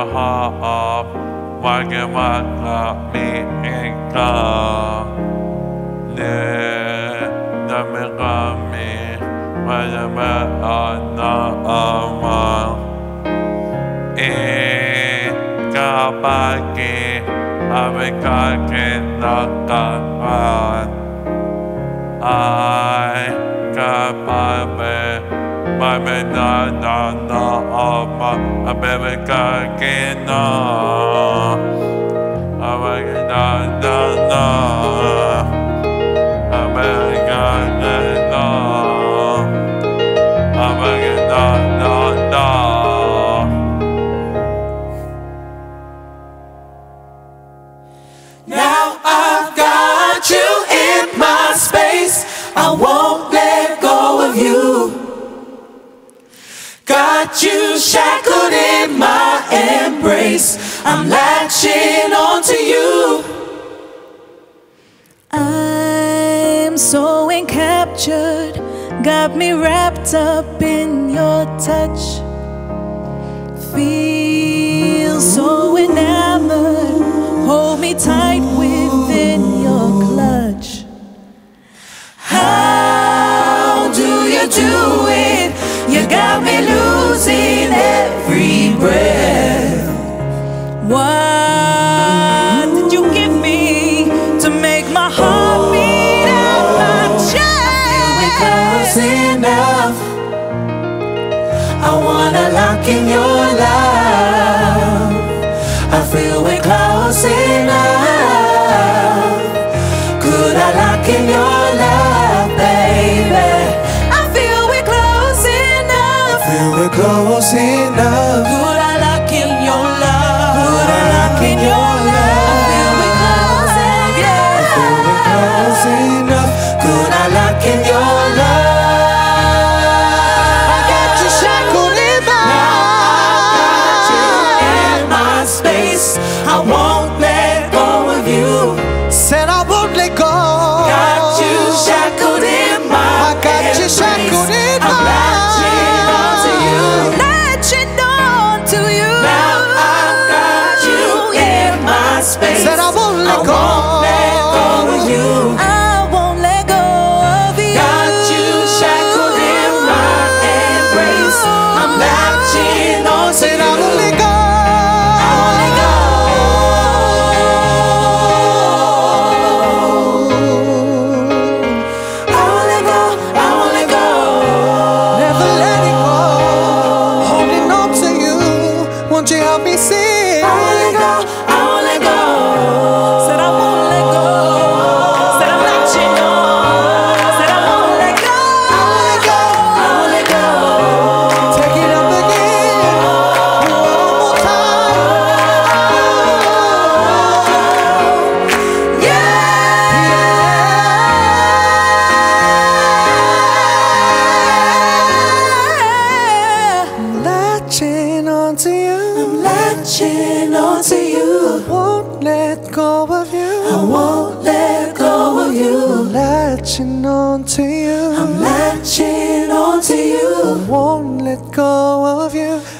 heart magnifies Now I've got you in my space, I won't let go of you. Got you shackled in my embrace, I'm latching onto you. I'm so encaptured, got me wrapped up in your touch. Feel so enamored, hold me tight within your clutch. How do you do it? You got me losing every breath. What did you give me to make my heart beat out my chest? We're close enough, I wanna lock in your love. I feel we're close enough. Could I lock in your love, baby? I feel we're close enough. I feel we're close enough. Could I lock in your love? Could I lock in your love? I feel we're close enough. I feel we're close enough. Could I lock in your love? I got you shackled in my space, I won't let go of you. Said I won't let go. Got you shackled in my I got you shackled in I'm latching onto you. Latching onto you. Now I've got you in my space. Said I won't let go. I won't let go of you. I won't let go of you. Got you shackled in my embrace, I'm latching onto you. I won't let go. I won't let go. I won't let go. I won't let go. Never let it go. Holding on to you. Won't you help me see? I won't let go. I won't let go. Said I won't let go. Said I'm latching on. Said I won't let go. I won't let go. I won't let go. Take it up again. One more time. Yeah. I'm latching onto you. I'm latching onto you. I won't let go of you. I won't let go of you. I'm latching onto you. I'm latching onto you. I won't let go of you.